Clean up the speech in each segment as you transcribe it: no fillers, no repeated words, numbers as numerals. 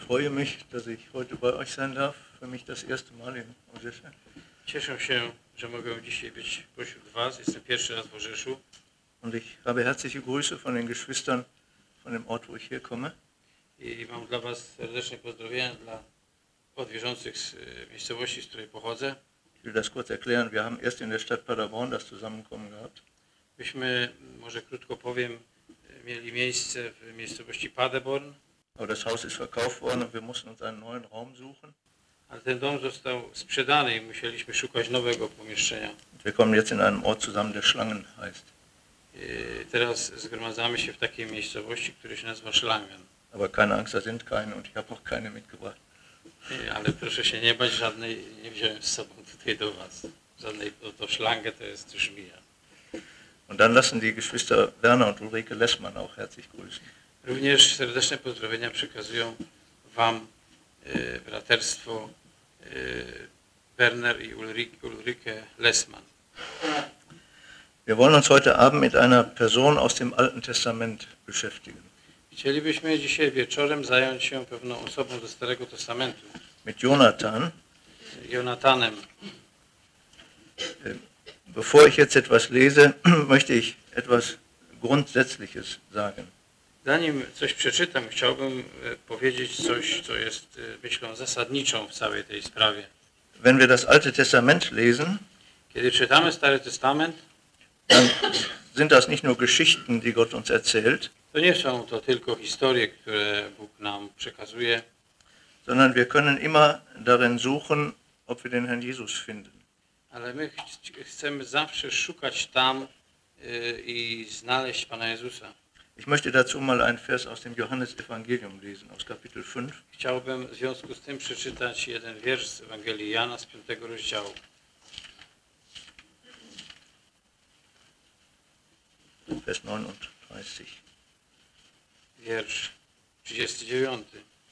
freue mich, dass ich heute bei euch sein darf. Für mich das erste Mal in Orzeszu. Cieszę się, że mogę dzisiaj być pośród Was. Jestem pierwszy raz w Orzeszu. Und ich habe herzliche Grüße von den Geschwistern von dem Ort, wo ich herkomme. I mam dla Was serdeczne pozdrowienia dla odwierzących z miejscowości, z której pochodzę. Ich will das kurz erklären. Wir haben erst in der Stadt Paderborn das Zusammenkommen gehabt. Myśmy, może krótko powiem, mieli miejsce w miejscowości Paderborn. Aber das Haus ist verkauft worden und wir mussten uns einen neuen Raum suchen. Ale ten dom został sprzedany i musieliśmy szukać nowego pomieszczenia. Wir kommen jetzt in einem Ort zusammen, der Schlangen heißt. Teraz zgromadzamy się w takiej miejscowości, która się nazywa Schlangen. Aber keine Angst, da sind keine und ich habe auch keine mitgebracht. Ale proszę się nie bać, żadnej nie wziąłem z sobą tutaj do Was. Żadnej, to Schlange to jest żmija. Und dann lassen die Geschwister Werner und Ulrike Lessmann auch herzlich grüßen. Również serdeczne pozdrowienia przekazują Wam braterstwo Werner i Ulrike Lessmann. Wir wollen uns heute Abend mit einer Person aus dem Alten Testament beschäftigen. Chcielibyśmy dzisiaj wieczorem zająć się pewną osobą ze Starego Testamentu. Mit Jonathan. Jonatanem. Bevor ich jetzt etwas lese, möchte ich etwas Grundsätzliches sagen. Zanim coś przeczytam, chciałbym powiedzieć coś, co jest myślą zasadniczą w całej tej sprawie. Wenn wir das Alte Testament lesen, kiedy czytamy Stary Testament, dann sind das nicht nur Geschichten, die Gott uns erzählt, to nie są to tylko historie, które Bóg nam przekazuje, sondern wir können immer darin suchen, ob wir den Herrn Jesus finden. Ale my chcemy zawsze szukać tam i znaleźć Pana Jezusa. Ich möchte dazu mal einen Vers aus dem Johannesevangelium lesen, aus Kapitel 5. Chciałbym w związku z tym przeczytać jeden wiersz z Ewangelii Jana z 5 rozdziału. Vers 39. Wiersz 39.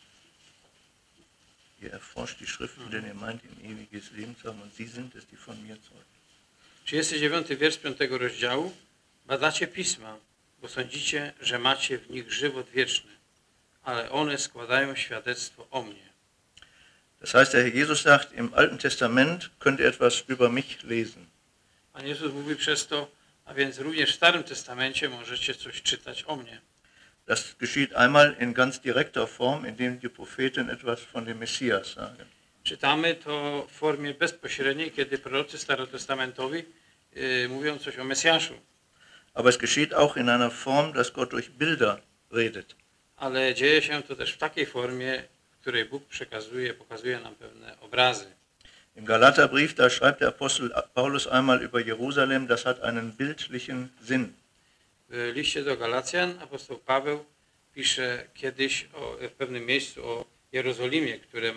Ihr erforscht die Schriften, denn ihr meint, in ewiges Leben zu haben, und sie sind es, die von mir zeugen. 39 wiersz 5 rozdziału. Badacie Pisma, bo sądzicie, że macie w nich żywot wieczny, ale one składają świadectwo o mnie. Das heißt, der Herr Jesus sagt, im Alten Testament könnt ihr etwas über mich lesen. Pan Jezus mówi przez to, a więc również w Starym Testamencie możecie coś czytać o mnie. Das geschieht einmal in ganz direkter Form, indem die Propheten etwas von dem Messias sagen. Czytamy to w formie bezpośredniej, kiedy prorocy starotestamentowi mówią coś o Mesjaszu. Aber es geschieht auch in einer Form, dass Gott durch Bilder redet. Ale dzieje się to też w takiej formie, w której Bóg pokazuje nam pewne obrazy. Im Galaterbrief, da schreibt der Apostel Paulus einmal über Jerusalem, das hat einen bildlichen Sinn. W liście do Galacjan apostoł Paweł pisze kiedyś w pewnym miejscu o Jerozolimie, które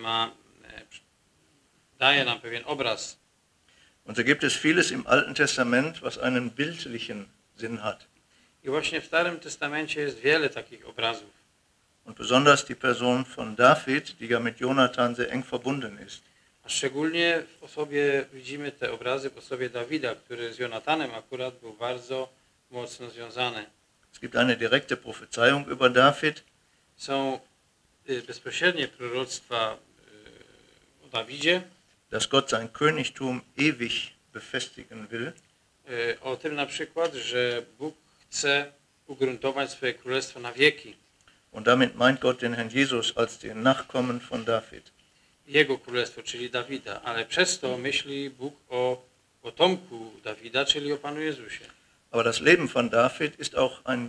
daje nam pewien obraz. Und so gibt es vieles im Alten Testament, was einen bildlichen Sinn hat. I właśnie w Starym Testamencie jest wiele takich obrazów. Und besonders die Person von David, die ja mit Jonathan sehr eng verbunden ist. A szczególnie w osobie, widzimy te obrazy w osobie Dawida, który z Jonatanem akurat był bardzo mocno związany. Es gibt eine direkte Prophezeiung über David. Są bezpośrednie proroctwa o Dawidzie, dass Gott sein Königtum ewig befestigen will. O tym na przykład, że Bóg chce ugruntować swoje królestwo na wieki. Und damit meint Gott den Herrn Jesus als den Nachkommen von David. Jego królestwo, czyli Dawida, ale przez to myśli Bóg o potomku Dawida, czyli o Panu Jezusie. Aber das Leben von David ist auch ein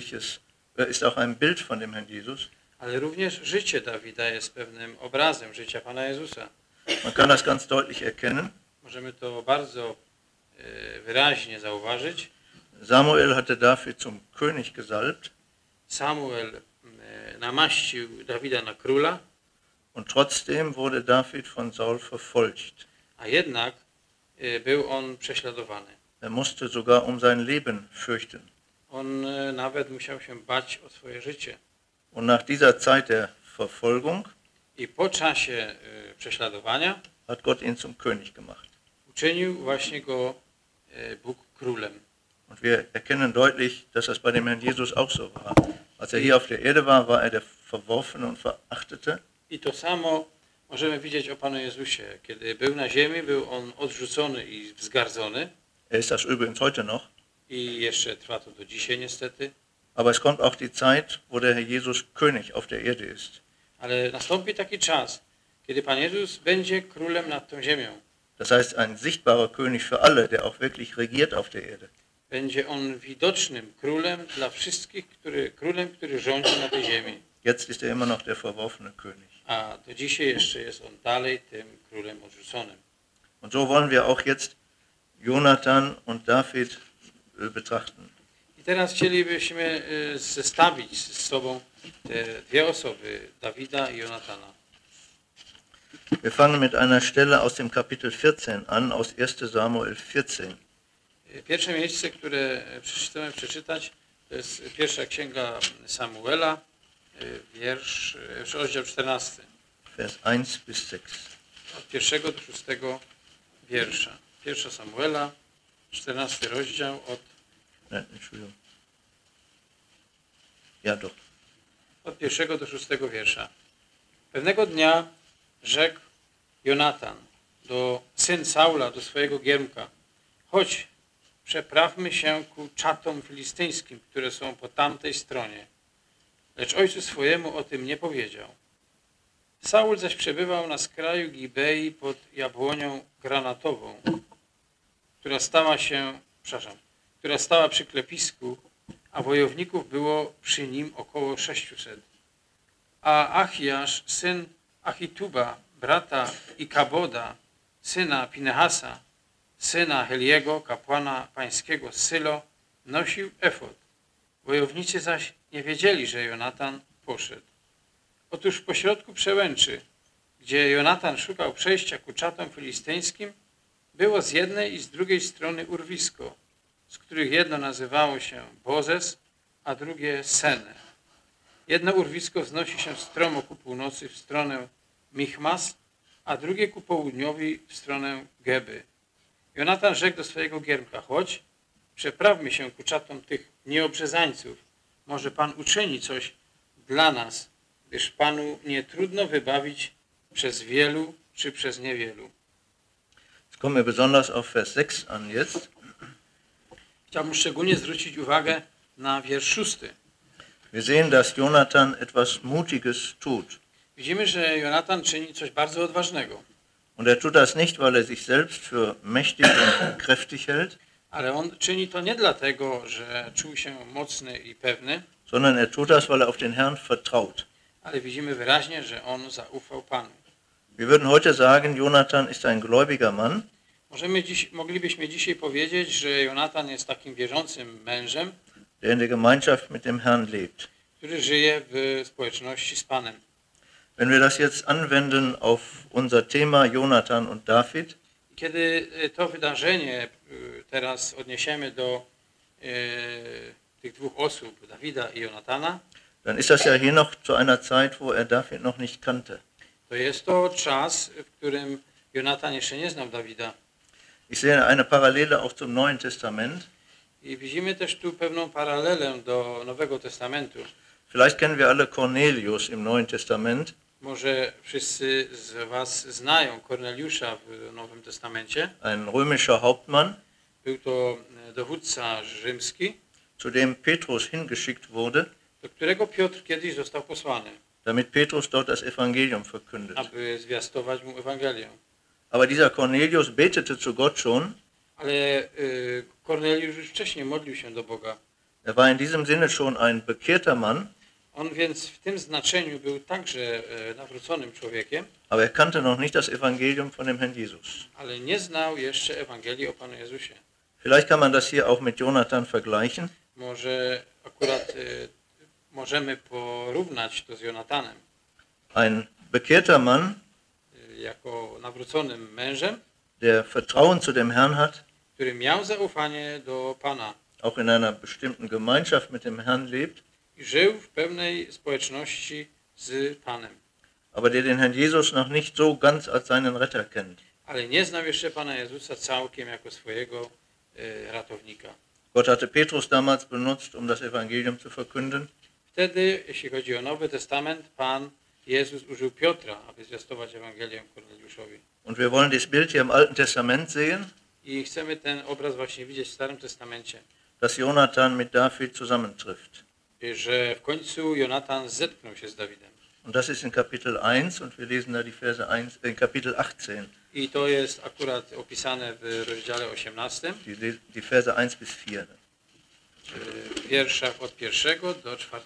Bild von dem Herrn Jesus. Ale również życie Dawida jest pewnym obrazem życia Pana Jezusa. Man kann das ganz deutlich erkennen. Możemy to bardzo wyraźnie zauważyć. Samuel hatte David zum König gesalbt. Samuel namaścił Dawida na króla. Und trotzdem wurde David von Saul verfolgt. A jednak był on prześladowany. Er musste sogar um sein Leben fürchten. On nawet musiał się bać o swoje życie. Und nach dieser Zeit der Verfolgung I po czasie prześladowania hat Gott ihn zum König gemacht. uczynił właśnie go Bóg królem. Und wir erkennen deutlich, dass das bei dem Herrn Jesus auch so war. Als er hier auf der Erde war, war er der Verworfene und Verachtete. I to samo możemy widzieć o Panu Jezusie. Kiedy był na ziemi, był On odrzucony i wzgardzony. Er ist das übrigens heute noch. I jeszcze trwa to do dzisiaj niestety. Aber es kommt auch die Zeit, wo der Herr Jesus König auf der Erde ist. Ale nastąpi taki czas, kiedy Pan Jezus będzie królem nad tą ziemią. Das heißt, ein sichtbarer König für alle, der auch wirklich regiert auf der Erde. Będzie On widocznym królem dla wszystkich, który rządzi na tej ziemi. Jetzt ist er immer noch der verworfene König. A do dzisiaj jeszcze jest On dalej tym królem odrzuconym. Und so wollen wir auch jetzt Jonathan und David betrachten. I teraz chcielibyśmy zestawić z sobą te dwie osoby, Dawida i Jonatana. Wir fangen mit einer Stelle aus dem Kapitel 14 an, aus 1 Samuel 14. Pierwsze miejsce, które chcemy przeczytać, to jest pierwsza księga Samuela, rozdział 14. Vers 1 bis 6. Od 1 do 6 wiersza. Pierwsza Samuela, 14 rozdział od... Entschuldigung. Ja, doch. Od 1 do 6 wiersza. Pewnego dnia rzekł Jonatan, syn Saula, do swojego giermka: chodź, przeprawmy się ku czatom filistyńskim, które są po tamtej stronie. Lecz ojcu swojemu o tym nie powiedział. Saul zaś przebywał na skraju Gibei pod jabłonią granatową, która stała przy klepisku, a wojowników było przy nim około 600. A Achiasz, syn Achituba, brata Ikaboda, syna Pinehasa, syna Heliego, kapłana pańskiego z Sylo, nosił efod. Wojownicy zaś nie wiedzieli, że Jonatan poszedł. Otóż pośrodku przełęczy, gdzie Jonatan szukał przejścia ku czatom filistyńskim, było z jednej i z drugiej strony urwisko, z których jedno nazywało się Bozez, a drugie Sene. Jedno urwisko wznosi się stromo ku północy w stronę Michmas, a drugie ku południowi w stronę Geby. Jonatan rzekł do swojego giermka: chodź, przeprawmy się ku czatom tych nieobrzezańców. Może Pan uczyni coś dla nas, gdyż Panu nie trudno wybawić przez wielu czy przez niewielu. Jetzt kommen wir besonders auf Vers 6 an jetzt. Chciałbym szczególnie zwrócić uwagę na wiersz 6. Wir sehen, dass Jonathan etwas Mutiges tut. Widzimy, że Jonatan czyni coś bardzo odważnego. Und er tut das nicht, weil er sich selbst für mächtig und kräftig hält, Ale on czyni to nie dlatego, że czuł się mocny i pewny, sondern er tut das, weil er auf den Herrn vertraut. ale widzimy wyraźnie, że on zaufał Panu. Wir würden heute sagen, Jonathan ist ein gläubiger Mann, Moglibyśmy dzisiaj powiedzieć, że Jonatan jest takim wierzącym mężem, der in der Gemeinschaft mit dem Herrn lebt. który żyje w społeczności z Panem. Wenn wir das jetzt anwenden auf unser Thema Jonathan und David, Kiedy to wydarzenie teraz odniesiemy do tych dwóch osób, Dawida i Jonatana, dann ist das ja hier noch zu einer Zeit, wo er David noch nicht kannte. to jest to czas, w którym Jonatan jeszcze nie znał Dawida. Ich sehe eine Parallele auch zum Neuen Testament. I widzimy też tu pewną paralelę do Nowego Testamentu. Vielleicht kennen wir alle Cornelius im Neuen Testament. Może wszyscy z was znają Korneliusza w Nowym Testamencie. Ein römischer Hauptmann, Był to dowódca rzymski, zu dem Petrus hingeschickt wurde, do którego Piotr kiedyś został posłany, damit Petrus dort das Evangelium verkündet. aby zwiastować mu Ewangelię. Aber dieser Cornelius betete zu Gott schon. Ale Korneliusz już wcześniej modlił się do Boga. Er war in diesem Sinne schon ein bekehrter Mann, On więc w tym znaczeniu był także nawróconym człowiekiem, aber er kannte noch nicht das Evangelium von dem Herrn Jesus. ale nie znał jeszcze Ewangelii o Panu Jezusie. Vielleicht kann man das hier auch mit Jonathan vergleichen. Może akurat możemy porównać to z Jonatanem. Ein bekehrter Mann, Jako nawróconym mężem, der Vertrauen zu dem Herrn hat, który miał zaufanie do Pana auch in einer bestimmten Gemeinschaft mit dem Herrn lebt, i żył w pewnej społeczności z Panem. aber der den Herrn Jesus noch nicht so ganz als seinen Retter kennt. Ale nie znał jeszcze Pana Jezusa całkiem jako swojego ratownika. Gott hatte Petrus damals benutzt, um das Evangelium zu verkünden. Wtedy, jeśli chodzi o Nowy Testament, Pan Jezus użył Piotra, aby zwiastować Ewangelię Korneliuszowi. Und wir wollen dieses Bild hier im Alten Testament sehen, I chcemy ten obraz właśnie widzieć w Starym Testamencie, dass Jonathan mit David zusammentrifft. że w końcu Jonatan zetknął się z Dawidem. Und das ist in Kapitel 1 und wir lesen da die Verse 1, in Kapitel 18, I to jest akurat opisane w rozdziale 18, die Verse 1 bis 4. w wierszach od 1 do 4.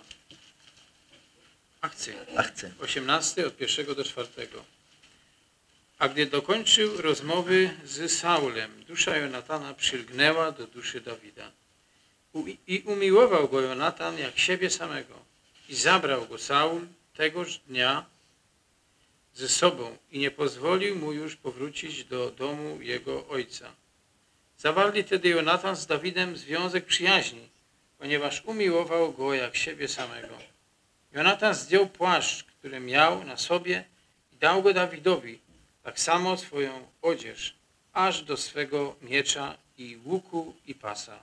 18, od 1 do 4. A gdy dokończył rozmowy z Saulem, dusza Jonatana przylgnęła do duszy Dawida. I umiłował go Jonatan jak siebie samego. I zabrał go Saul tegoż dnia ze sobą i nie pozwolił mu już powrócić do domu jego ojca. Zawarli wtedy Jonatan z Dawidem związek przyjaźni, ponieważ umiłował go jak siebie samego. Jonatan zdjął płaszcz, który miał na sobie i dał go Dawidowi, tak samo swoją odzież, aż do swego miecza i łuku i pasa.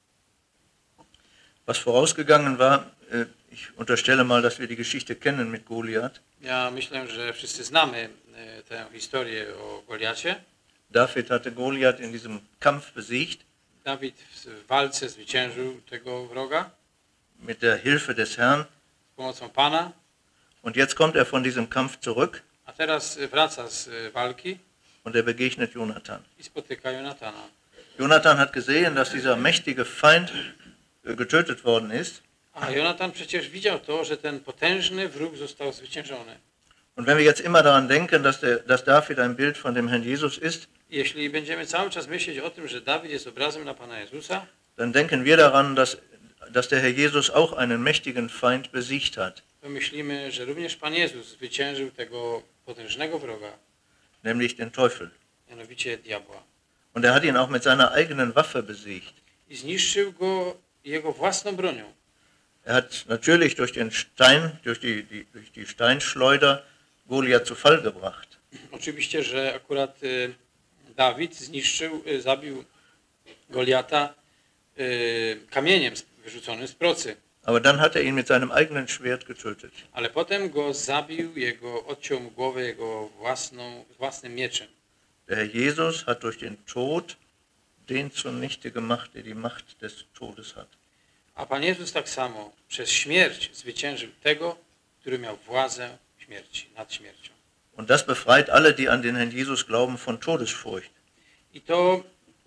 Was vorausgegangen war, ich unterstelle mal, dass wir die Geschichte kennen mit Goliath. Ja myślę, że wszyscy znamy tę historię o Goliacie. David hatte Goliath in diesem Kampf besiegt. Dawid w walce zwyciężył tego wroga Mit der Hilfe des Herrn. z pomocą Pana. Und jetzt kommt er von diesem Kampf zurück. A teraz wraca z walki Und er begegnet Jonathan. i spotyka Jonatana. Jonathan hat gesehen, dass dieser mächtige Feind getötet worden ist. A Jonatan przecież widział to, że ten potężny wróg został zwyciężony. Und wenn wir jetzt immer daran denken, dass David ein Bild von dem Herrn Jesus ist, Jeśli będziemy cały czas myśleć o tym, że Dawid jest obrazem na Pana Jezusa, dann denken wir daran, dass der Herr Jesus auch einen mächtigen Feind besiegt hat, to myślimy, że również Pan Jezus zwyciężył tego potężnego wroga, nämlich den Teufel. mianowicie diabła. Und er hat ihn auch mit seiner eigenen Waffe besiegt. I zniszczył go jego własną bronią. Er hat natürlich durch den Stein, durch die Steinschleuder Goliath zu Fall gebracht. Oczywiście, że akurat Dawid zabił Goliata kamieniem wyrzuconym z procy. Aber dann hat er ihn mit seinem eigenen Schwert getötet. Ale potem go zabił, odciął mu głowę jego własnym mieczem. Der Herr Jesus hat durch den Tod den zunichte gemacht, der die Macht des Todes hat. A Pan Jezus tak samo przez śmierć zwyciężył tego, który miał władzę śmierci, nad śmiercią. Und das befreit alle, die an den Herrn Jesus glauben, von Todesfurcht. I to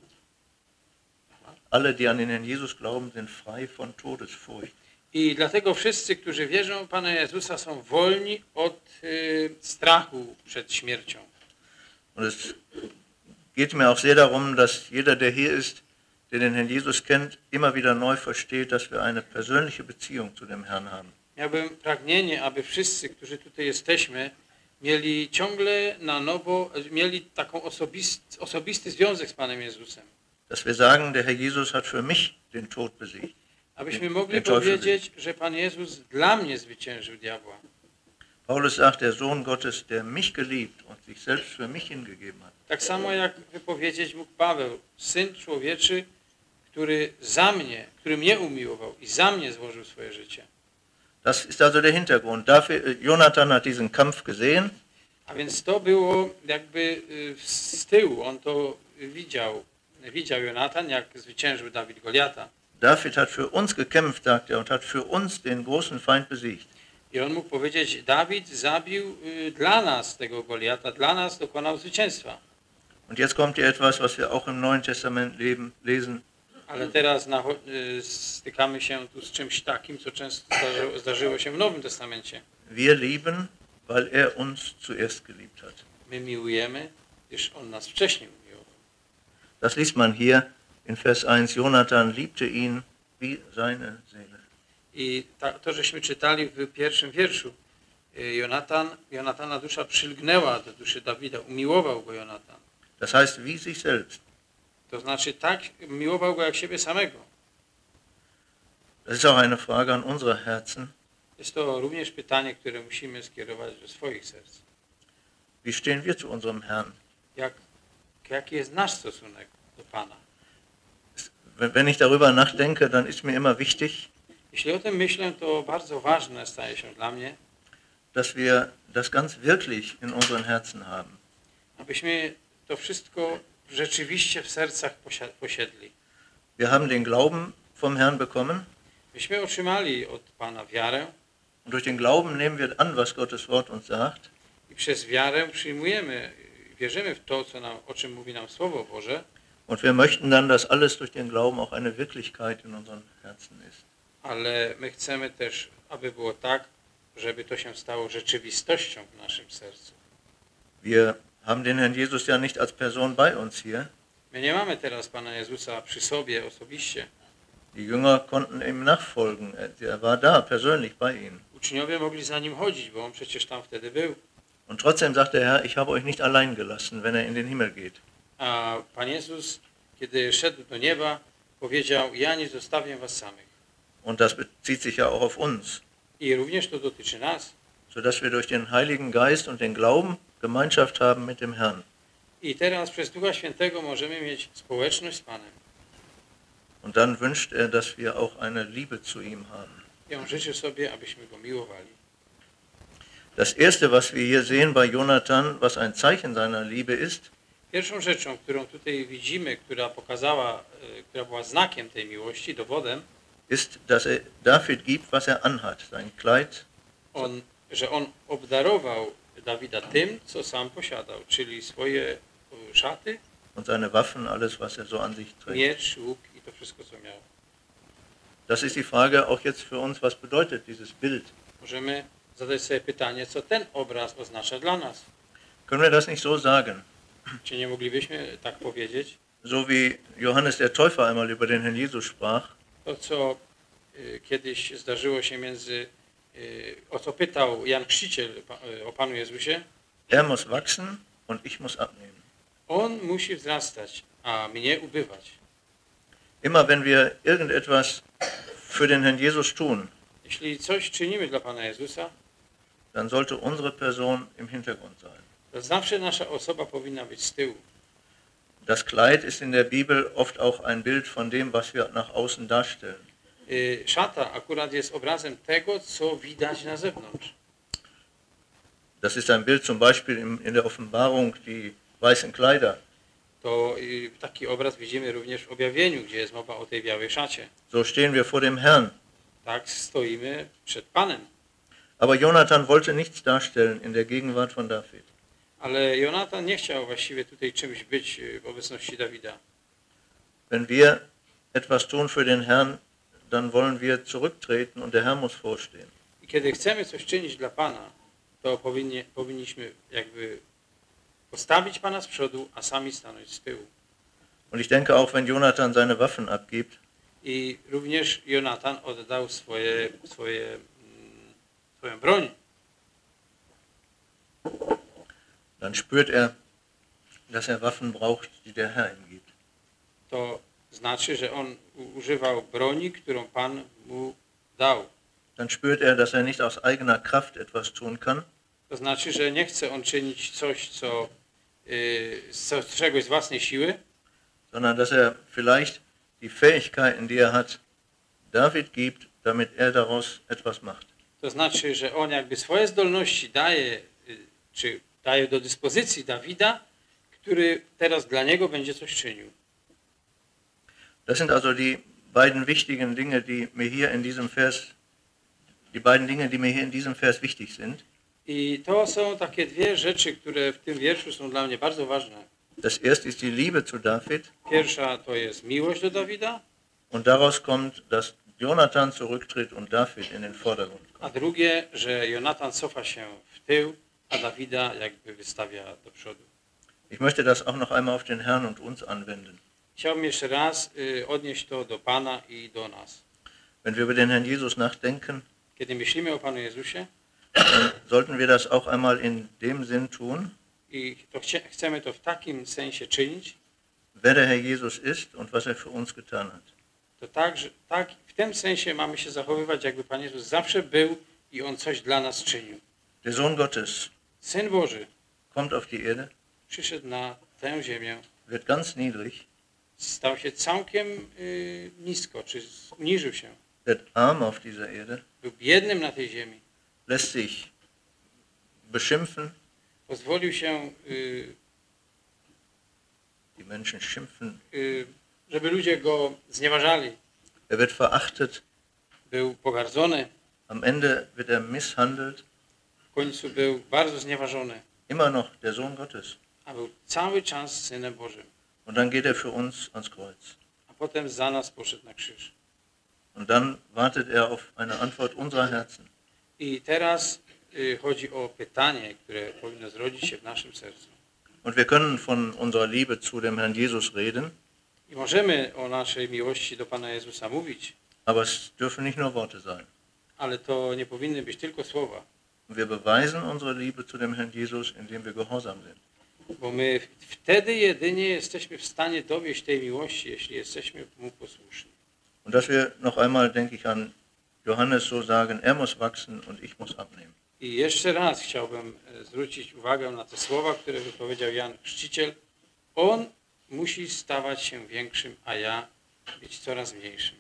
Alle, die an den Herrn Jesus glauben, sind frei von Todesfurcht. I dlatego wszyscy, którzy wierzą w Pana Jezusa, są wolni od strachu przed śmiercią. Und es geht mir auch sehr darum, dass jeder, der hier ist, der den Herrn Jesus kennt, immer wieder neu versteht, dass wir eine persönliche Beziehung zu dem Herrn haben. Miałbym pragnienie, aby wszyscy, którzy tutaj jesteśmy, mieli ciągle na nowo, mieli taką osobisty związek z Panem Jezusem. Dass wir sagen, der Herr Jesus hat für mich den Tod besiegt. Abyśmy mogli powiedzieć, że Pan Jezus dla mnie zwyciężył diabła. Paulus sagt, der Sohn Gottes, der mich geliebt und sich selbst für mich hingegeben hat. Tak samo jak wypowiedzieć mógł Paweł, Syn Człowieczy, który mnie umiłował i za mnie złożył swoje życie. Das ist also der Hintergrund. Jonathan hat diesen Kampf gesehen. A więc to było jakby z tyłu, on to widział Jonatan, jak zwyciężył Dawid Goliata. David hat für uns gekämpft, sagt er, und hat für uns den großen Feind besiegt. I on mógł powiedzieć, Dawid zabił dla nas tego Goliata, dla nas dokonał zwycięstwa. Und jetzt kommt hier etwas, was wir auch im Neuen Testament lesen. Ale teraz stykamy się tu z czymś takim, co często zdarzyło się w Nowym Testamencie. Wir lieben, weil er uns zuerst geliebt hat. My miłujemy, gdyż on nas wcześniej umiłował. Das liest man hier in Vers 1. Jonathan liebte ihn wie seine Seele. I to, żeśmy czytali w pierwszym wierszu, Jonatana dusza przylgnęła do duszy Dawida, umiłował go Jonatan. Das heißt, wie sich selbst. To znaczy tak, miłował go jak siebie samego. Das ist auch eine Frage an unsere Herzen. Jest to również pytanie, które musimy skierować do swoich serc. Wie stehen wir zu unserem Herrn? Jaki jest nasz stosunek do Pana? wenn ich darüber nachdenke, dann ist mir immer wichtig, Jeśli o tym myślę, to bardzo ważne staje się dla mnie, dass wir das ganz wirklich in unseren Herzen haben. abyśmy to wszystko rzeczywiście w sercach posiedli. Wir haben den Glauben vom Herrn bekommen. Myśmy otrzymali od Pana wiarę Und durch den Glauben nehmen wir an, was Gottes Wort uns sagt. i przez wiarę wierzymy w to, o czym mówi nam Słowo Boże. Und wir möchten dann, dass alles durch den Glauben auch eine Wirklichkeit in unseren Herzen ist. Ale my chcemy też, aby było tak, żeby to się stało rzeczywistością w naszym sercu. Wir haben den Herrn Jesus ja nicht als Person bei uns hier. My nie mamy teraz Pana Jezusa przy sobie osobiście. Die Jünger konnten ihm nachfolgen. Er war da, persönlich bei ihnen. Uczniowie mogli za nim chodzić, bo on przecież tam wtedy był. Und trotzdem sagt der Herr, ich habe euch nicht allein gelassen, wenn er in den Himmel geht. A Pan Jezus, kiedy szedł do nieba, powiedział, ja nie zostawię was samych. Und das bezieht sich ja auch auf uns, I również to dotyczy nas. sodass wir durch den Heiligen Geist und den Glauben Gemeinschaft haben mit dem Herrn. I teraz przez Ducha Świętego możemy mieć społeczność z Panem. Und dann wünscht er, dass wir auch eine Liebe zu ihm haben. I on życzy sobie, abyśmy go miłowali. Das Erste, was wir hier sehen bei Jonathan, was ein Zeichen seiner Liebe ist, Pierwszą rzeczą, którą tutaj widzimy, która była znakiem tej miłości, dowodem, ist, dass er David gibt, was er anhat, sein Kleid, że on obdarował Dawida tym, co sam posiadał, czyli swoje szaty, und seine Waffen, alles, was er so an sich trägt. miecz, łuk i to wszystko, co miał. Das ist die Frage auch jetzt für uns, was bedeutet dieses Bild? Możemy zadać sobie pytanie, co ten obraz oznacza dla nas. Können wir das nicht so sagen? Czy nie moglibyśmy tak powiedzieć? So wie Johannes der Täufer einmal über den Herrn Jesus sprach, To, co kiedyś zdarzyło się o co pytał Jan Chrzciciel o Panu Jezusie. er muss wachsen und ich muss abnehmen. On musi wzrastać, a mnie ubywać. Immer wenn wir irgendetwas für den Herrn Jesus tun, Jeśli coś czynimy dla Pana Jezusa, dann sollte unsere Person im Hintergrund sein. to zawsze nasza osoba powinna być z tyłu. Das Kleid ist in der Bibel oft auch ein Bild von dem, was wir nach außen darstellen. Szata akurat jest obrazem tego, co widać na zewnątrz. Das ist ein Bild zum Beispiel in der Offenbarung, die weißen Kleider. To taki obraz widzimy również w objawieniu, gdzie jest mowa o tej białej szacie. So stehen wir vor dem Herrn. Tak stoimy przed Panem. Aber Jonathan wollte nichts darstellen in der Gegenwart von David. Ale Jonatan nie chciał właściwie tutaj czymś być w obecności Dawida. Wenn wir etwas tun für den Herrn, dann wollen wir zurücktreten und der Herr muss vorstehen. I kiedy chcemy coś czynić dla Pana, to powinniśmy jakby postawić Pana z przodu, a sami stanąć z tyłu. Und ich denke auch, wenn Jonathan seine Waffen abgibt, I również Jonatan oddał swoją broń. dann spürt er, dass er Waffen braucht, die der Herr ihm gibt. To znaczy, że on używał broni, którą Pan mu dał. Dann spürt er, dass er nicht aus eigener Kraft etwas tun kann, To znaczy, że nie chce on czynić coś, czegoś z własnej siły, sondern dass er vielleicht die Fähigkeiten, die er hat, David gibt, damit er daraus etwas macht. to znaczy, że on jakby swoje zdolności daje do dyspozycji Dawida, który teraz dla niego będzie coś czynił. Das sind also die beiden wichtigen Dinge, die mir hier in diesem Vers wichtig sind. I to są takie dwie rzeczy, które w tym wierszu są dla mnie bardzo ważne. Das erste ist die Liebe zu David Pierwsza to jest miłość do Dawida, und daraus kommt, dass Jonathan zurücktritt und David in den Vordergrund a kommt. drugie, że Jonatan cofa się w tył, a Dawida jakby wystawia do przodu. Ich möchte das auch noch einmal auf den Herrn und uns anwenden. Chciałbym jeszcze raz odnieść to do Pana i do nas. Wenn wir über den Herrn Jesus nachdenken, Kiedy myślimy o Panu Jezusie, dann sollten wir das auch einmal in dem Sinn tun, i to chcemy to w takim sensie czynić, wer der Herr Jesus ist und was er für uns getan hat. to tak w tym sensie mamy się zachowywać, jakby Pan Jezus zawsze był i On coś dla nas czynił. Der Sohn Gottes Syn Boży kommt auf die Erde, przyszedł na tę ziemię, wird ganz niedrig, stał się całkiem nisko, czy uniżył się. Wird arm auf dieser Erde, Był biednym na tej ziemi. lässt sich beschimpfen, Pozwolił się, die Menschen schimpfen, żeby ludzie go znieważali. er wird verachtet, Był pogardzony, am Ende wird er misshandelt, w końcu był bardzo znieważony, immer noch der Sohn Gottes. a był cały czas Synem Bożym. Und dann geht er für uns ans Kreuz. A potem za nas poszedł na krzyż. Und dann wartet er auf eine Antwort unserer Herzen. I teraz chodzi o pytanie, które powinno zrodzić się w naszym sercu. Und wir können von unserer Liebe zu dem Herrn Jesus reden, I możemy o naszej miłości do Pana Jezusa mówić, aber es dürfen nicht nur Worte sein. ale to nie powinny być tylko słowa, Und wir beweisen unsere Liebe zu dem Herrn Jesus, indem wir gehorsam sind. bo my wtedy jedynie jesteśmy w stanie dowieść tej miłości, jeśli jesteśmy Mu posłuszni. Und dass wir noch einmal, denke ich, an Johannes so sagen, er muss wachsen und ich muss abnehmen. I jeszcze raz chciałbym zwrócić uwagę na te słowa, które wypowiedział Jan Chrzciciel. On musi stawać się większym, a ja być coraz mniejszym.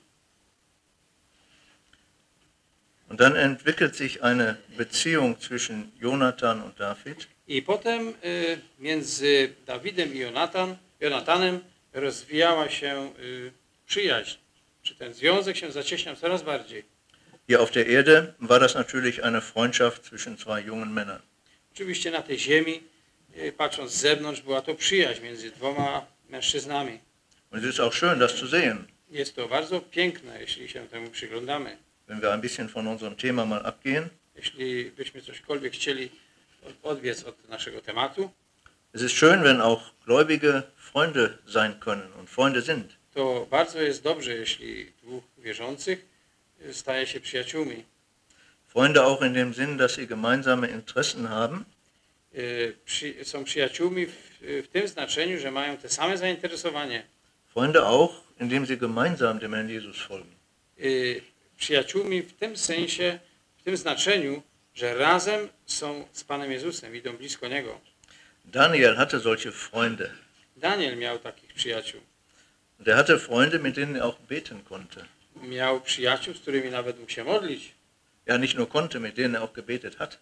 Und dann entwickelt sich eine Beziehung zwischen Jonathan und David. I potem między Dawidem i Jonatanem rozwijała się przyjaźń. Czy ten związek się zacieśniał coraz bardziej. Hier auf der Erde war das natürlich eine Freundschaft zwischen zwei jungen Männern. Oczywiście na tej ziemi, patrząc z zewnątrz, była to przyjaźń między dwoma mężczyznami. Und es ist auch schön, das zu sehen, Jest to bardzo piękne, jeśli się temu przyglądamy. wenn wir ein bisschen von unserem Thema mal abgehen. Jeśli byśmy cośkolwiek chcieli odbiec od naszego tematu, Es ist schön, wenn auch Gläubige Freunde sein können und Freunde sind. to bardzo jest dobrze, jeśli dwóch wierzących staje się przyjaciółmi. Freunde auch in dem Sinn, dass sie gemeinsame Interessen haben, Są przyjaciółmi w tym znaczeniu, że mają te same zainteresowanie. Freunde auch, indem sie gemeinsam dem Herrn Jesus folgen. Przyjaciółmi w tym sensie, w tym znaczeniu, że razem są z Panem Jezusem, idą blisko Niego. Daniel hatte solche Freunde. Daniel miał takich przyjaciół. Und er hatte Freunde, mit denen er auch beten konnte. Miał przyjaciół, z którymi nawet mógł się modlić. Ja, nicht nur konnte, mit denen er auch gebetet hat.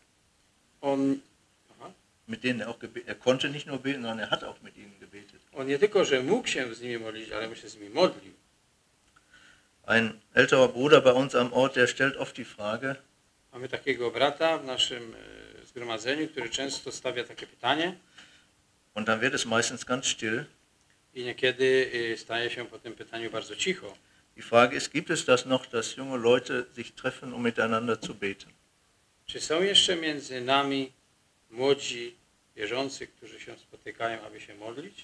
Mit denen er konnte nicht nur beten, sondern er hat auch mit ihnen gebetet. On nie tylko, że mógł się z nimi modlić, ale się z nimi modlił. Ein älterer Bruder bei uns am Ort, der stellt oft die Frage, Mamy takiego brata w naszym zgromadzeniu, który często stawia takie pytanie und dann wird es meistens ganz still. i niekiedy staje się po tym pytaniu bardzo cicho. Die Frage ist, gibt es das noch, dass junge Leute sich treffen, um miteinander zu beten? Czy są jeszcze między nami młodzi wierzący, którzy się spotykają, aby się modlić?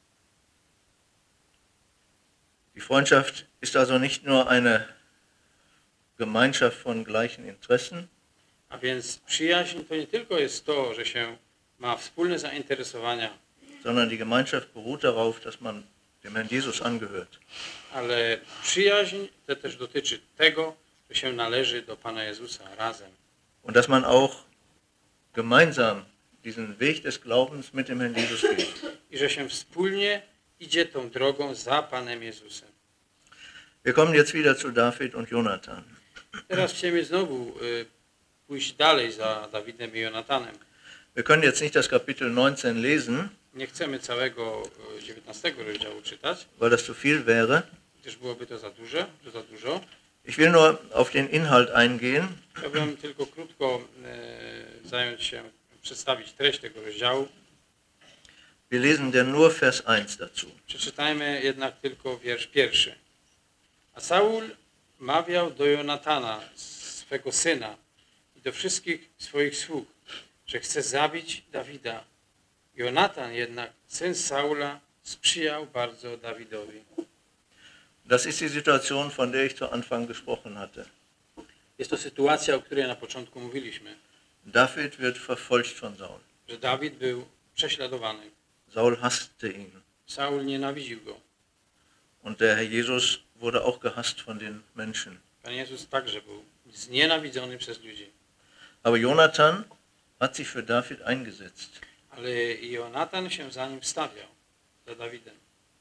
Die Freundschaft ist also nicht nur eine Gemeinschaft von gleichen Interessen, A więc przyjaźń to nie tylko jest to, że się ma wspólne zainteresowania, sondern die Gemeinschaft beruht darauf, dass man dem Herrn Jesus angehört. ale przyjaźń to też dotyczy tego, że się należy do Pana Jezusa razem. Und dass man auch gemeinsam diesen Weg des Glaubens mit dem Herrn Jesus geht. I że się wspólnie idzie tą drogą za Panem Jezusem. Wir kommen jetzt wieder zu David und Jonathan. Teraz chcemy znowu pójść dalej za Dawidem i Jonatanem. Wir können jetzt nicht das Kapitel 19 lesen, Nie chcemy całego 19 rozdziału czytać, weil das zu viel wäre. gdyż byłoby to za dużo. Ich will nur auf den Inhalt eingehen. Chciałbym tylko krótko przedstawić treść tego rozdziału. Wir lesen denn nur Vers 1 dazu. Przeczytajmy jednak tylko wiersz 1. A Saul mawiał do Jonatana, swego syna, i do wszystkich swoich sług, że chce zabić Dawida. Jonatan jednak, syn Saula, sprzyjał bardzo Dawidowi. Das ist die Situation, von der ich zu Anfang gesprochen hatte. Jest to sytuacja, o której na początku mówiliśmy, David wird verfolgt von Saul. że Dawid był prześladowany. Saul hasste ihn. Saul nienawidził go. Und der Herr Jesus wurde auch gehasst von den Menschen. Pan Jezus także był znienawidzony przez ludzi. Aber Jonathan hat sich für David eingesetzt. Ale Jonatan się za nim stawiał, za Dawidem.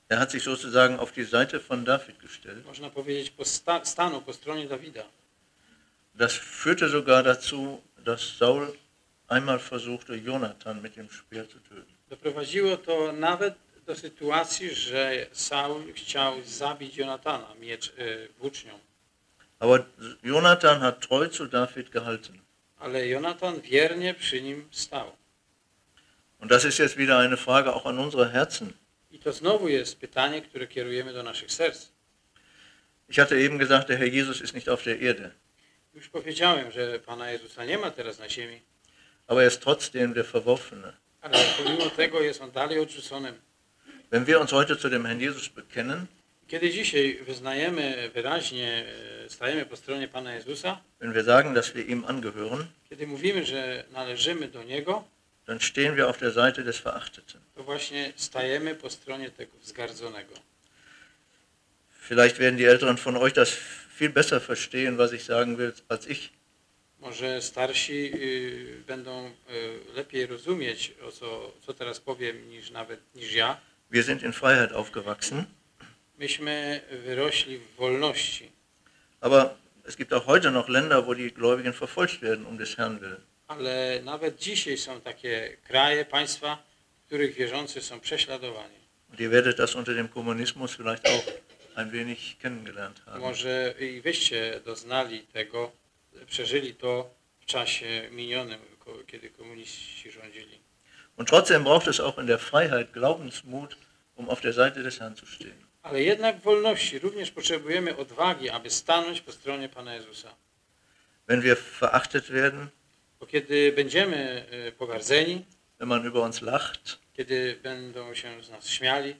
Er hat sich sozusagen auf die Seite von David gestellt. Można powiedzieć, stanął po stronie Dawida. Das führte sogar dazu, dass Saul einmal versuchte, Jonathan mit dem Speer zu töten. Doprowadziło to nawet do sytuacji, że Saul chciał zabić Jonatana włócznią. Aber Jonathan hat treu zu David gehalten. Ale Jonatan wiernie przy nim stał. Und das ist jetzt wieder eine Frage auch an unsere Herzen. I to znowu jest pytanie, które kierujemy do naszych serc. Ich hatte eben gesagt, der Herr Jesus ist nicht auf der Erde. Już powiedziałem, że Pana Jezusa nie ma teraz na ziemi, Aber er ist trotzdem der Verworfene. ale pomimo tego jest On dalej odrzuconym. Wenn wir uns heute zu dem Herrn Jesus bekennen, Kiedy dzisiaj wyznajemy wyraźnie, stajemy po stronie Pana Jezusa, wenn wir sagen, dass wir ihm angehören, kiedy mówimy, że należymy do Niego, dann stehen wir auf der Seite des Verachteten. to właśnie stajemy po stronie tego wzgardzonego. Vielleicht werden die Älteren von euch das viel besser verstehen, was ich sagen will, als ich. Może starsi będą lepiej rozumieć, co teraz powiem, niż ja. Wir sind in Freiheit aufgewachsen, Myśmy wyrośli w wolności, aber es gibt auch heute noch Länder, wo die Gläubigen verfolgt werden um des Herrn willen. ale nawet dzisiaj są takie kraje, państwa, w których wierzący są prześladowani. Und ihr werdet das unter dem Kommunismus vielleicht auch ein wenig kennengelernt haben. Może i wyście doznali tego, przeżyli to w czasie minionym, kiedy komuniści rządzili. Und trotzdem braucht es auch in der Freiheit Glaubensmut, um auf der Seite des Herrn zu stehen. Ale jednak w wolności również potrzebujemy odwagi, aby stanąć po stronie Pana Jezusa. Wenn wir verachtet werden, Bo kiedy będziemy pogardzeni, wenn man über uns lacht, kiedy będą się z nas śmiali,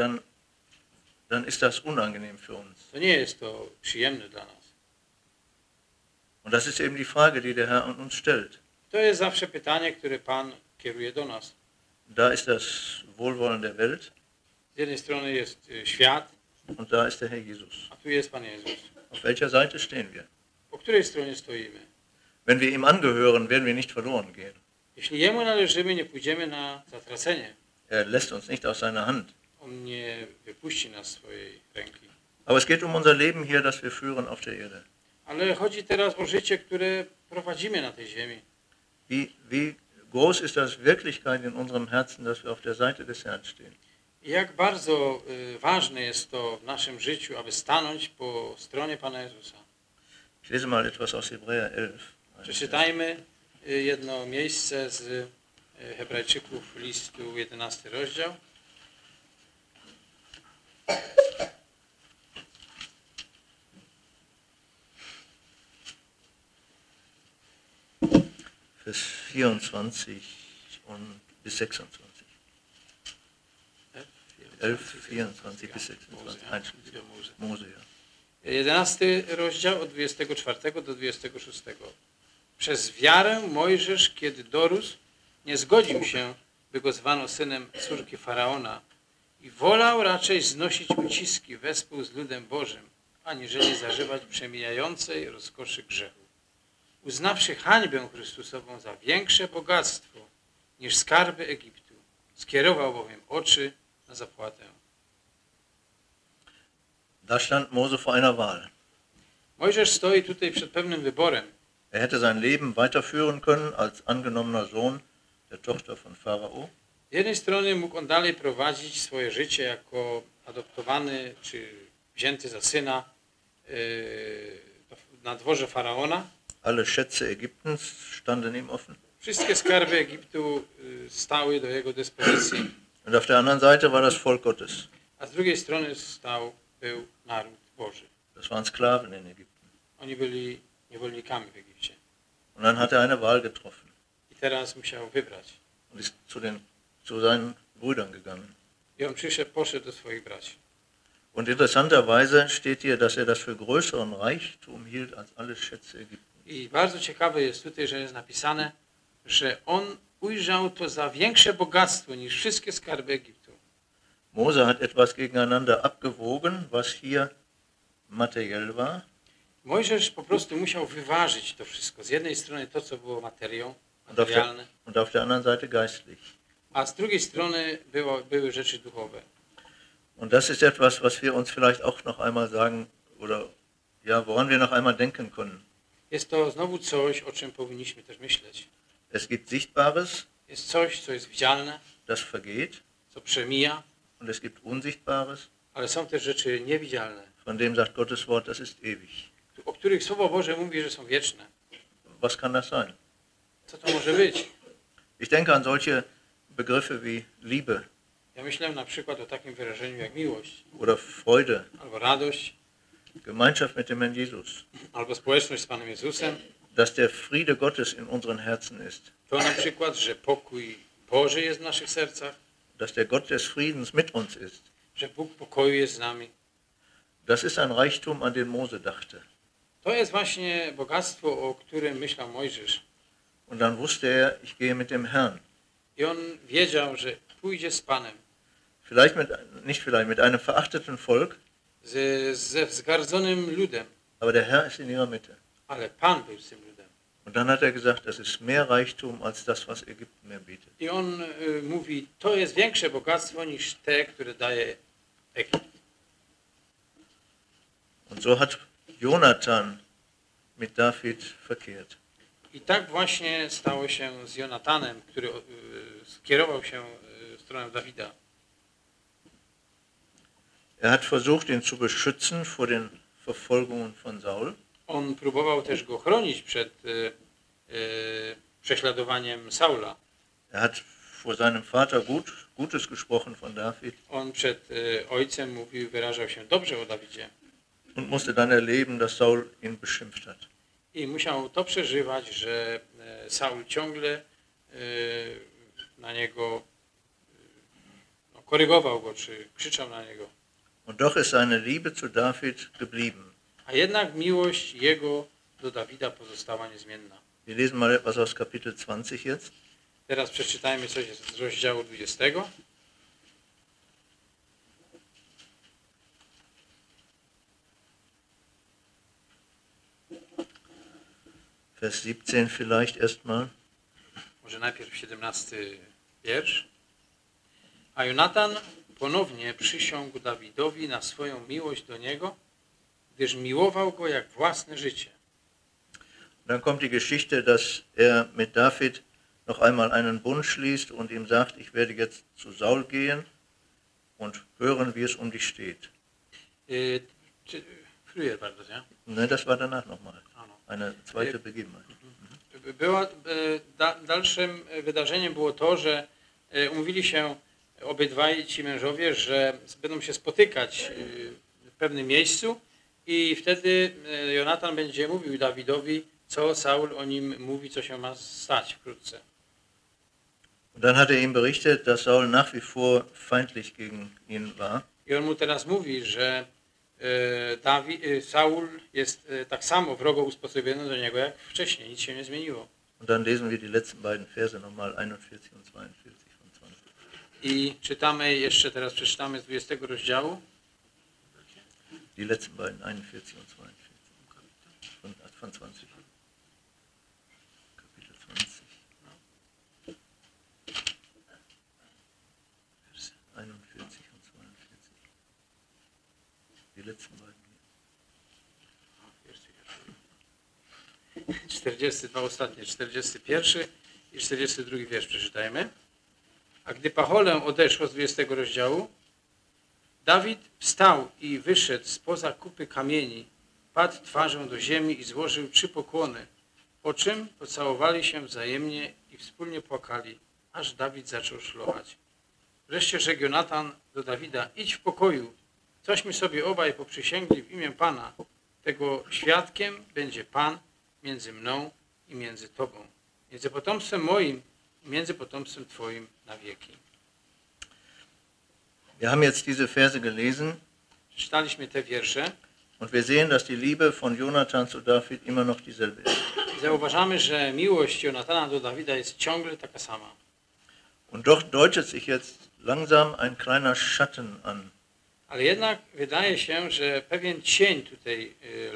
dann ist das unangenehm für uns. to nie jest to przyjemne dla nas. Und das ist eben die Frage, die der Herr an uns stellt. To jest zawsze pytanie, które Pan kieruje do nas. Da ist das Wohlwollen der Welt Z jednej strony jest świat, und da ist der Herr Jesus. a tu jest Pan Jezus. Auf welcher Seite stehen wir? Po której stronie stoimy? Wenn wir ihm angehören, werden wir nicht verloren gehen. Jeśli Jemu należymy, nie pójdziemy na zatracenie. Er lässt uns nicht aus seiner Hand. On nie wypuści nas z swojej ręki. Aber es geht um unser Leben hier, das wir führen auf der Erde. Ale chodzi teraz o życie, które prowadzimy na tej ziemi. Wie groß ist das Wirklichkeit in unserem Herzen, dass wir auf der Seite des Herrn stehen? I jak bardzo ważne jest to w naszym życiu, aby stanąć po stronie Pana Jezusa. Ich lese mal etwas aus Hebräer 11. Przeczytajmy jedno miejsce z Hebrajczyków listu 11 rozdział. Vers 24 und bis 26. 11, 24 bis 26. Einschließlich. Mose, ja. 11 rozdział od 24 do 26. Przez wiarę Mojżesz, kiedy dorósł, nie zgodził się, by go zwano synem córki Faraona i wolał raczej znosić uciski wespół z ludem Bożym, aniżeli zażywać przemijającej rozkoszy grzechu. Uznawszy hańbę Chrystusową za większe bogactwo niż skarby Egiptu, skierował bowiem oczy na zapłatę. Da stand Mose vor einer Wahl. Mojżesz stoi tutaj przed pewnym wyborem. Er hätte sein Leben weiterführen können als angenommener Sohn der Tochter von Pharao. Z jednej strony mógł on dalej prowadzić swoje życie jako adoptowany czy wzięty za syna na dworze Faraona. Alle Schätze Ägyptens standen ihm offen. Wszystkie skarby Egiptu stały do jego dyspozycji. Und auf der anderen Seite war das Volk Gottes. A z drugiej strony był naród Boży. Das waren Sklaven in Ägypten. Oni byli niewolnikami w Egipcie. Und dann hat er eine Wahl getroffen I teraz musiał wybrać. und ist zu seinen Brüdern gegangen. I on poszedł do swoich braci. Und interessanterweise steht hier, dass er das für größeren Reichtum hielt als alle Schätze Ägyptens. I bardzo ciekawe jest tutaj, że jest napisane, że on ujrzał to za większe bogactwo niż wszystkie skarby Egiptu. Mose hat etwas gegeneinander abgewogen, was hier materiell war. Mojżesz po prostu musiał wyważyć to wszystko. Z jednej strony to, co było materialne, und auf der anderen Seite geistlich. a z drugiej strony były rzeczy duchowe. Und das ist etwas, was wir uns vielleicht auch noch einmal sagen, oder ja, woran wir noch einmal denken können. Jest to znowu coś, o czym powinniśmy też myśleć. Es gibt Sichtbares, Jest coś, co jest widzialne, das vergeht, co przemija, und es gibt Unsichtbares, ale są też rzeczy niewidzialne, von dem sagt Gottes Wort, das ist ewig. o których Słowo Boże mówi, że są wieczne. Was kann das sein? Co to może być? Ich denke an solche Begriffe wie Liebe Ja myślałem na przykład o takim wyrażeniu jak miłość, oder Freude, albo radość, Gemeinschaft mit dem Herrn Jesus, albo społeczność z Panem Jezusem. dass der Friede Gottes in unseren Herzen ist, To na przykład, że pokój Boży jest w naszych sercach, dass der Gott des Friedens mit uns ist. że Bóg pokoju jest z nami. Das ist ein Reichtum, an den Mose dachte. To jest właśnie bogactwo, o którym myślał Mojżesz. Und dann wusste er, ich gehe mit dem Herrn. I on wiedział, że pójdzie z Panem. Nicht vielleicht, mit einem verachteten Volk, Ze wzgardzonym ludem, aber der Herr ist in ihrer Mitte. ale Pan był z tym ludem. Und dann hat er gesagt, das ist mehr Reichtum als das, was Ägypten mir bietet. I on mówi, to jest większe bogactwo niż te, które daje Egipt. Und so hat Jonathan mit David verkehrt. I tak właśnie stało się z Jonatanem, który skierował się w stronę Dawida. Er hat versucht, ihn zu beschützen vor den Verfolgungen von Saul. On próbował też go chronić przed prześladowaniem Saula. Er hat vor seinem Vater Gutes gesprochen von David On przed ojcem mówił, wyrażał się dobrze o Dawidzie. und musste dann erleben, dass Saul ihn beschimpft hat. I musiał to przeżywać, że Saul ciągle na niego korygował go, czy krzyczał na niego. Und doch ist seine Liebe zu David geblieben. A jednak miłość jego do Dawida pozostała niezmienna. Wir lesen mal etwas aus Kapitel 20 jetzt. Teraz przeczytajmy coś z rozdziału 20. Vers 17 vielleicht erstmal. Może najpierw 17 wiersz. A Jonatan ponownie przysiągł Dawidowi na swoją miłość do niego, gdyż miłował go jak własne życie. Dann kommt die Geschichte, dass er mit David noch einmal einen Bund schließt und ihm sagt, ich werde jetzt zu Saul gehen und hören, wie es um dich steht. Früher war das, ja? Ne, das war danach nochmal. Ano. Eine zweite Begebenheit. Dalszym wydarzeniem było to, że umówili się obydwaj ci mężowie, że będą się spotykać w pewnym miejscu i wtedy Jonatan będzie mówił Dawidowi, co Saul o nim mówi, co się ma stać wkrótce. Und dann hat er ihm berichtet, dass Saul nach wie vor feindlich gegen ihn war. I on mu teraz mówi, że Saul jest tak samo wrogo usposobiony do niego jak wcześniej, nic się nie zmieniło. Und dann lesen wir die letzten beiden Verse nochmal, 41 und 42 von 20. I czytamy jeszcze, teraz przeczytamy z 20 rozdziału. Die letzten beiden, 41 und 42 von 20. Kapitel 20. Vers 41 und 42. Die letzten beiden. 42 ostatnie, 41 i 42 wiersz przeczytajmy. A gdy pacholę odeszło z 20 rozdziału, Dawid wstał i wyszedł spoza kupy kamieni, padł twarzą do ziemi i złożył 3 pokłony, po czym pocałowali się wzajemnie i wspólnie płakali, aż Dawid zaczął szlochać. Wreszcie rzekł Jonatan do Dawida, idź w pokoju, cośmy sobie obaj poprzysięgli w imię Pana, tego świadkiem będzie Pan między mną i między Tobą, między potomstwem moim i między potomstwem Twoim na wieki. Wir haben jetzt diese Verse gelesen Czytaliśmy te wiersze und wir sehen, dass die Liebe von Jonathan zu David immer noch dieselbe ist. i zauważamy, że miłość Jonatana do Dawida jest ciągle taka sama. Und doch deutet sich jetzt langsam ein kleiner Schatten an. Ale jednak wydaje się, że pewien cień tutaj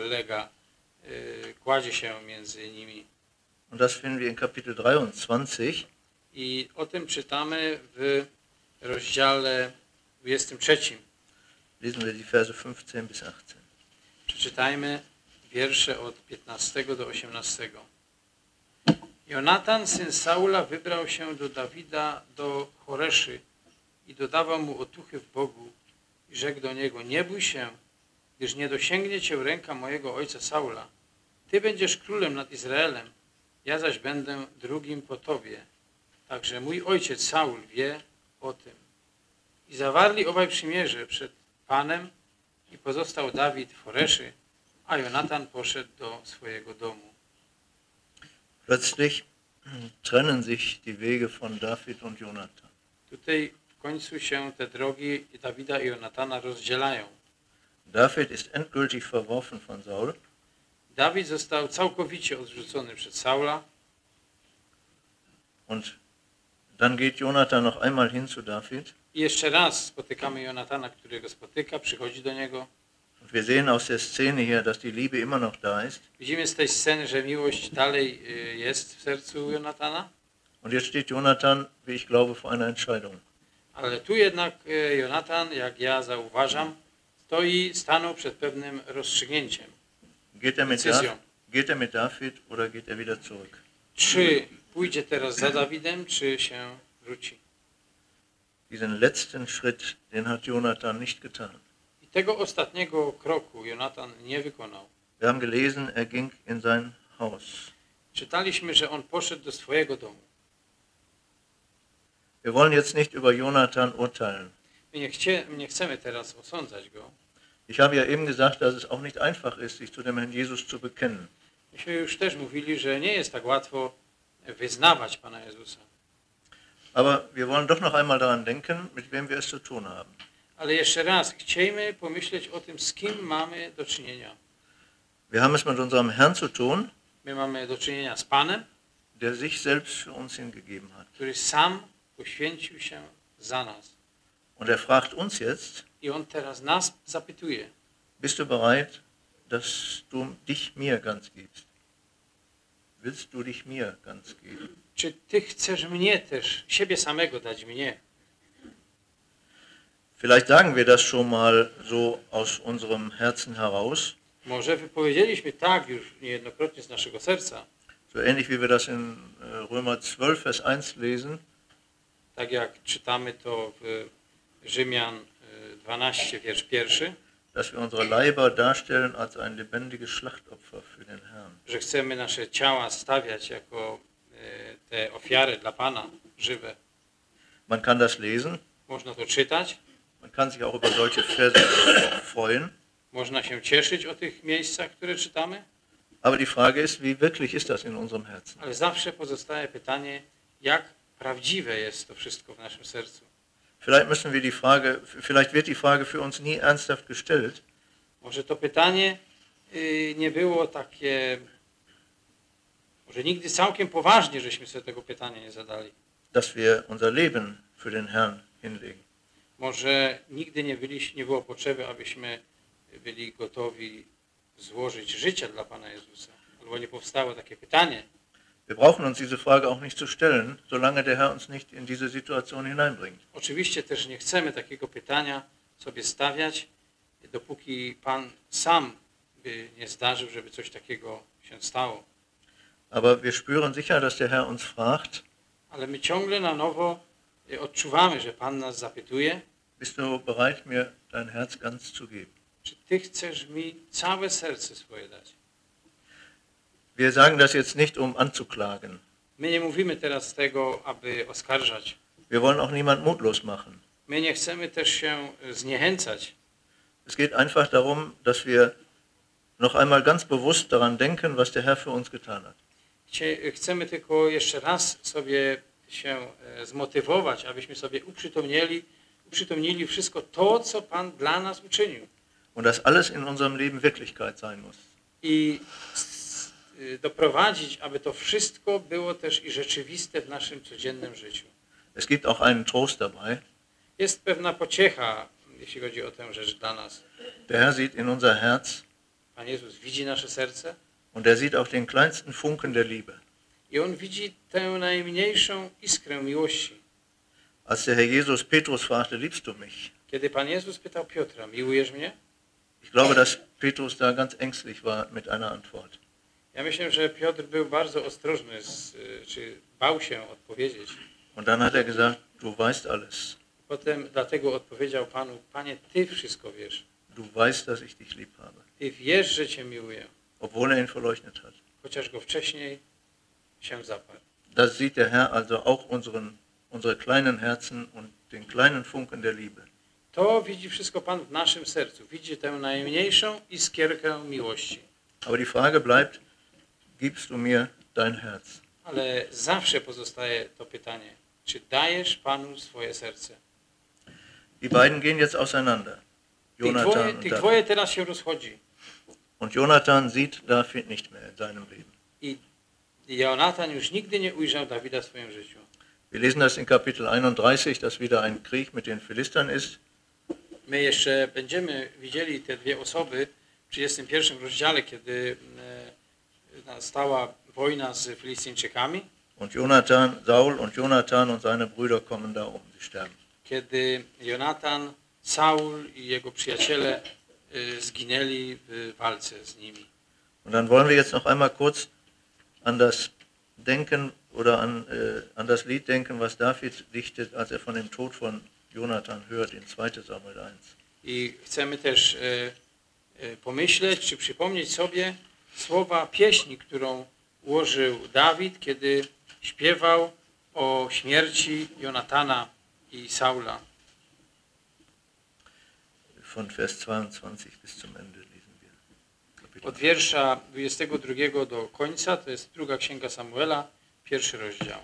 kładzie się między nimi. Und das finden wir in Kapitel 23. I o tym czytamy w rozdziale 23. Lesen wir die Verse 15 bis 18. Przeczytajmy wiersze od 15 do 18. Jonatan, syn Saula, wybrał się do Dawida do Choreszy i dodawał mu otuchy w Bogu i rzekł do niego: nie bój się, gdyż nie dosięgnie cię ręka mojego ojca Saula. Ty będziesz królem nad Izraelem, ja zaś będę drugim po tobie. Także mój ojciec Saul wie o tym. I zawarli obaj przymierze przed Panem i pozostał Dawid w Choreszy, a Jonatan poszedł do swojego domu. Plötzlich trennen sich die Wege von David und Jonathan. Tutaj w końcu się te drogi Dawida i Jonatana rozdzielają. David ist endgültig verworfen von Saul. Dawid został całkowicie odrzucony przez Saula. Und dann geht Jonathan noch einmal hin zu David. I jeszcze raz spotykamy Jonatana, którego spotyka, przychodzi do niego. Und wir sehen aus der Szene hier, dass die Liebe immer noch da ist. Widzimy z tej sceny, że miłość dalej jest w sercu Jonatana. Und jetzt steht Jonathan, wie ich glaube, vor einer Entscheidung. Ale tu jednak Jonatan, jak ja zauważam, stanął przed pewnym rozstrzygnięciem. Geht er mit David oder geht er wieder zurück? Czy pójdzie teraz za Dawidem, czy się wróci? Diesen letzten Schritt, den hat Jonathan nicht getan. I tego ostatniego kroku Jonatan nie wykonał. Wir haben gelesen, er ging in sein Haus. Czytaliśmy, że on poszedł do swojego domu. Wir wollen jetzt nicht über Jonathan urteilen. My nie chcemy teraz osądzać go. Ich habe ja eben gesagt, dass es auch nicht einfach ist, sich zu dem Herrn Jesus zu bekennen. Myśmy już też mówili, że nie jest tak łatwo wyznawać Pana Jezusa. Aber wir wollen doch noch einmal daran denken, mit wem wir es zu tun haben. Ale jeszcze raz, chciejmy pomyśleć o tym, z kim mamy do czynienia. Wir haben es mit unserem Herrn zu tun, My mamy do czynienia z Panem, der sich selbst für uns hingegeben hat. który sam poświęcił się za nas. Und er fragt uns jetzt, I On teraz nas zapytuje: bist du bereit, dass du dich mir ganz gibst? Willst du dich mir ganz geben? czy Ty chcesz mnie też, siebie samego dać mnie? Vielleicht sagen wir das schon mal so aus unserem Herzen heraus, Może wypowiedzieliśmy tak już niejednokrotnie z naszego serca, so ähnlich wie wir das in Römer 12, Vers 1 lesen. tak jak czytamy to w Rzymian 12, wiersz 1, Dass wir unsere Leiber darstellen als ein lebendiges Schlachtopfer für den Herrn. że chcemy nasze ciała stawiać jako te ofiary dla Pana, żywe. Man kann das lesen, Można to czytać, man kann sich auch über solche Verse freuen, można się cieszyć o tych miejscach, które czytamy, aber die Frage ist, wie wirklich ist das in unserem Herzen? ale zawsze pozostaje pytanie, jak prawdziwe jest to wszystko w naszym sercu. Vielleicht wird die Frage für uns nie ernsthaft gestellt, Może to pytanie nie było takie, może nigdy całkiem poważnie, żeśmy sobie tego pytania nie zadali. dass wir unser Leben für den Herrn hinlegen. Może nigdy nie było potrzeby, abyśmy byli gotowi złożyć życie dla Pana Jezusa. Albo nie powstało takie pytanie. Wir brauchen uns diese Frage auch nicht zu stellen, solange der Herr uns nicht in diese Situation hineinbringt. Oczywiście też nie chcemy takiego pytania sobie stawiać, dopóki Pan sam by nie zdarzył, żeby coś takiego się stało. Aber wir spüren sicher, dass der Herr uns fragt, Ale my ciągle na nowo odczuwamy, że Pan nas zapytuje, bist du bereit, mir dein Herz ganz zu geben? czy Ty chcesz mi całe serce swoje dać? Wir sagen das jetzt nicht, um anzuklagen. My nie mówimy teraz tego, aby oskarżać. Wir wollen auch niemand mutlos machen. My nie chcemy też się zniechęcać. Es geht einfach darum, dass wir noch einmal ganz bewusst daran denken, was der Herr für uns getan hat. Chcemy tylko jeszcze raz sobie się zmotywować, abyśmy sobie uprzytomnili wszystko to, co Pan dla nas uczynił. Und dass alles in unserem Leben Wirklichkeit sein muss. I doprowadzić, aby to wszystko było też i rzeczywiste w naszym codziennym życiu. Es gibt auch einen Trost dabei. Jest pewna pociecha, jeśli chodzi o tę rzecz dla nas. Der Herr sieht in unser Herz Pan Jezus widzi nasze serce und er sieht auch den kleinsten Funken der Liebe. i On widzi tę najmniejszą iskrę miłości. Als der Herr Jesus Petrus fragte, liebst du mich? Kiedy Pan Jezus pytał Piotra, miłujesz mnie? Ich glaube, dass Petrus da ganz ängstlich war mit einer Antwort. Ja myślę, że Piotr był bardzo ostrożny, czy bał się odpowiedzieć. Und dann hat er gesagt, du weißt alles. Potem dlatego odpowiedział Panu, Panie, Ty wszystko wiesz. Du weißt, dass ich dich lieb habe. Ty wiesz, że Cię miłuję. Obwohl er ihn verleugnet hat. Chociaż go wcześniej się zaparł. Das sieht der Herr also auch unsere kleinen Herzen und den kleinen Funken der Liebe. To widzi wszystko Pan w naszym sercu. Widzi tę najmniejszą iskierkę miłości. Aber die Frage bleibt, gibst du mir dein Herz? Ale zawsze pozostaje to pytanie, czy dajesz Panu swoje serce? Die beiden gehen jetzt auseinander. Jonathan und Tych David. dwoje teraz się rozchodzi. Und Jonathan sieht David nicht mehr in seinem Leben. I Jonatan już nigdy nie ujrzał Dawida w swoim życiu. Wir lesen das in Kapitel 31, dass wieder ein Krieg mit den Philistern ist. My jeszcze będziemy widzieli te dwie osoby w 31 rozdziale, kiedy nastała wojna z Filistyńczykami. Und Saul und Jonathan und seine Brüder kommen da sie sterben. Kiedy Jonatan, Saul i jego przyjaciele zginęli w walce z nimi. Und dann wollen wir jetzt noch einmal kurz an das denken oder an das Lied denken, was David dichtet, als er von dem Tod von Jonathan hört in 2. Samuel 1. I chcemy też pomyśleć, czy przypomnieć sobie słowa pieśni, którą ułożył Dawid, kiedy śpiewał o śmierci Jonatana i Saula. Von Vers 22 bis zum Ende lesen wir. Kapitel. Od wiersza 22 do końca, to jest 2 Księga Samuela, 1 rozdział.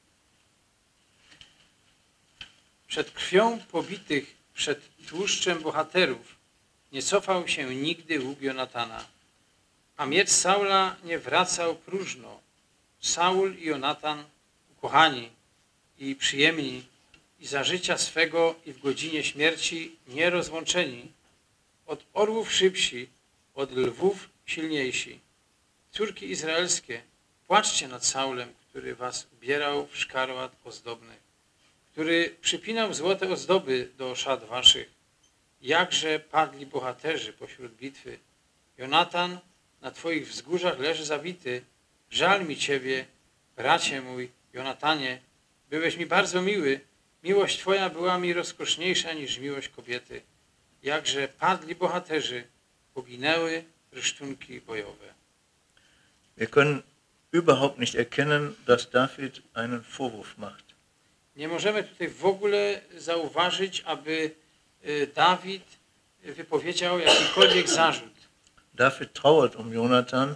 Przed krwią pobitych, przed tłuszczem bohaterów nie cofał się nigdy łuk Jonatana, a miecz Saula nie wracał próżno. Saul i Jonatan, ukochani i przyjemni, i za życia swego i w godzinie śmierci nierozłączeni, od orłów szybsi, od lwów silniejsi. Córki izraelskie, płaczcie nad Saulem, który was ubierał w szkarłat ozdobny, który przypinał złote ozdoby do szat waszych. Jakże padli bohaterzy pośród bitwy. Jonatan na twoich wzgórzach leży zabity. Żal mi ciebie, bracie mój, Jonatanie, byłeś mi bardzo miły. Miłość twoja była mi rozkoszniejsza niż miłość kobiety. Jakże padli bohaterzy, poginęły rysztunki bojowe. Wir können überhaupt nicht erkennen, dass David einen Vorwurf macht. Nie możemy tutaj w ogóle zauważyć, aby Dawid wypowiedział jakikolwiek zarzut. David trauert um Jonathan.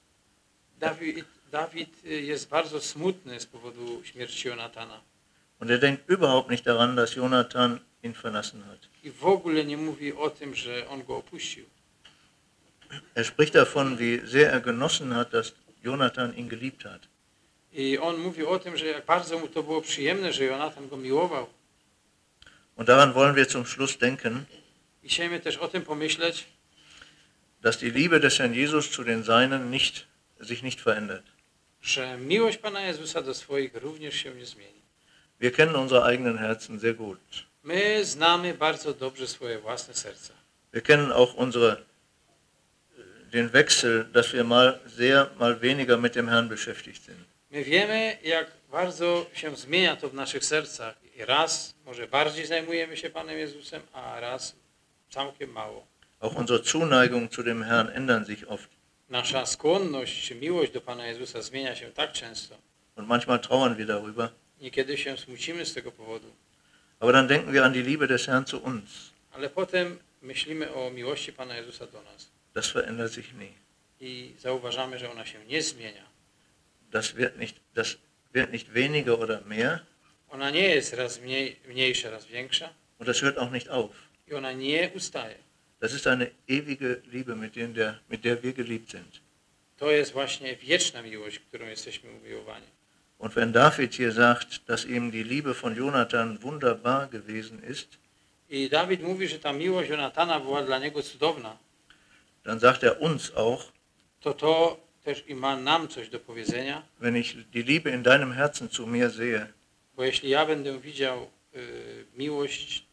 Dawid jest bardzo smutny z powodu śmierci Jonatana. Und er denkt überhaupt nicht daran, dass Jonathan ihn verlassen hat. I w ogóle nie mówi o tym, że on go opuścił. Er spricht davon, wie sehr er genossen hat, dass Jonathan ihn geliebt hat. I on mówi o tym, że jak bardzo mu to było przyjemne, że Jonatan go miłował. Und daran wollen wir zum Schluss denken, I chcielibyśmy też o tym pomyśleć, dass die Liebe des Herrn Jesus zu den Seinen sich nicht verändert. że miłość Pana Jezusa do swoich również się nie zmieni. Wir kennen unsere eigenen Herzen sehr gut. My znamy bardzo dobrze swoje własne serca. Wir kennen auch den Wechsel, dass wir mal sehr, mal weniger mit dem Herrn beschäftigt sind. My wiemy, jak bardzo się zmienia to w naszych sercach. I raz może bardziej zajmujemy się Panem Jezusem, a raz całkiem mało. Auch unsere Zuneigung zu dem Herrn ändern sich oft. Nasza skłonność czy miłość do Pana Jezusa zmienia się tak często. Und manchmal trauern wir darüber. Niekiedy się smucimy z tego powodu. Aber dann denken wir an die Liebe des Herrn zu uns. Ale potem myślimy o miłości Pana Jezusa do nas. Das verändert sich nie. I zauważamy, że ona się nie zmienia. Das wird nicht weniger oder mehr. Ona nie jest raz mniejsza, raz większa. Und das hört auch nicht auf. I ona nie ustaje. Das ist eine ewige Liebe, mit der wir geliebt sind. To jest właśnie wieczna miłość, którą jesteśmy umiłowani. Und wenn David hier sagt, dass ihm die Liebe von Jonathan wunderbar gewesen ist, I Dawid mówi, że ta miłość Jonatana była dla niego cudowna. dann sagt er uns auch, To też i ma nam coś do powiedzenia. wenn ich die Liebe in deinem Herzen zu mir sehe, Bo jeśli ja będę widział miłość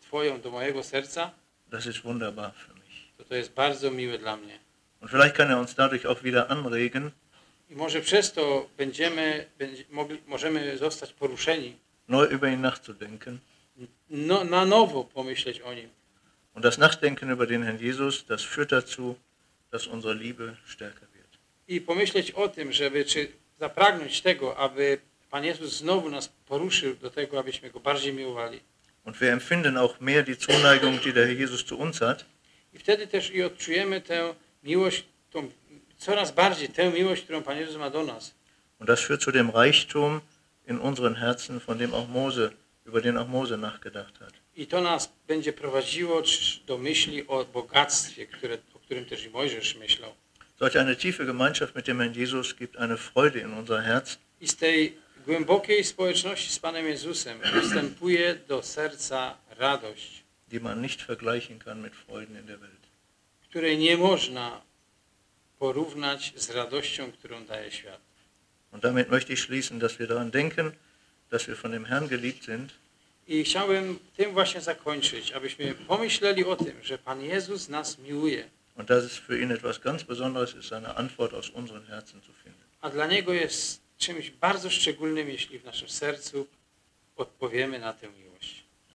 Twoją do mojego serca, das ist wunderbar für mich. to jest bardzo miłe dla mnie. Und vielleicht kann er uns dadurch auch wieder anregen, I może przez to możemy zostać poruszeni, neu über ihn nachzudenken. na nowo pomyśleć o Nim. Und das Nachdenken über den Herrn Jesus, das führt dazu, dass unsere Liebe stärker wird. I pomyśleć o tym, czy zapragnąć tego, aby Pan Jezus znowu nas poruszył do tego, abyśmy Go bardziej miłowali. Und wir empfinden auch mehr die Zuneigung, die der Herr Jesus zu uns hat. I wtedy też i odczujemy tę miłość, coraz bardziej tę miłość, którą Pan Jezus ma do nas. Und das führt zu dem Reichtum in unseren Herzen, über den auch Mose nachgedacht hat. I to nas będzie prowadziło do myśli o bogactwie, o którym też i Mojżesz myślał. Solch eine tiefe Gemeinschaft mit dem Herrn Jesus gibt eine Freude in unser Herz. I z tej głębokiej społeczności z Panem Jezusem wstępuje do serca radość, die man nicht vergleichen kann mit Freuden in der Welt. której nie można porównać z radością, którą daje świat. Und damit möchte ich schließen, dass wir daran denken, dass wir von dem Herrn geliebt sind. I chciałbym tym właśnie zakończyć, abyśmy pomyśleli o tym, że Pan Jezus nas miłuje. Und dass es für ihn etwas ganz Besonderes ist, seine Antwort aus unseren Herzen zu finden. A dla Niego jest czymś bardzo szczególnym, jeśli w naszym sercu odpowiemy na tę miłość.